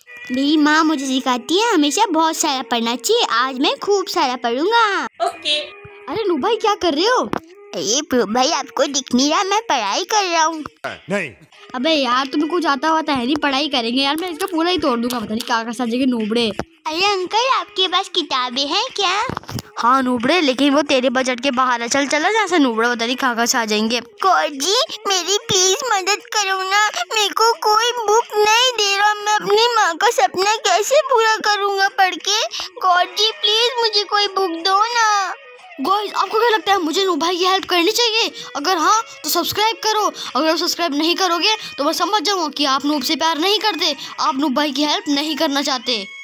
मेरी माँ मुझे सिखाती है हमेशा बहुत सारा पढ़ना चाहिए। आज मैं खूब सारा पढ़ूंगा। ओके। अरे नू भाई क्या कर रहे हो? अरे भाई आपको दिख नहीं रहा, मैं पढ़ाई कर रहा हूँ। नहीं। अबे यार तुम्हें कुछ आता हुआ है नहीं, पढ़ाई करेंगे यार, मैं इसका पूरा ही तोड़ दूंगा, पता नहीं क्या साजेंगे नूबड़े। अरे अंकल आपके पास किताबें हैं क्या? हाँ नूबड़े, लेकिन वो तेरे बजट के बाहर है। चल चला जैसे नूबड़ा, पता नहीं कहाँ से आ जाएंगे। गॉड जी मेरी प्लीज मदद करो ना, मेरे को कोई बुक नहीं दे रहा, मैं अपनी माँ का सपना कैसे पूरा करूँगा पढ़ के? गॉड जी प्लीज मुझे कोई बुक दो ना। गाइस आपको क्या लगता है मुझे नूब भाई की हेल्प करनी चाहिए? अगर हाँ तो सब्सक्राइब करो, अगर सब्सक्राइब नहीं करोगे तो मैं समझ जाऊंगा कि आप नूब से प्यार नहीं करते, आप नूब भाई की हेल्प नहीं करना चाहते।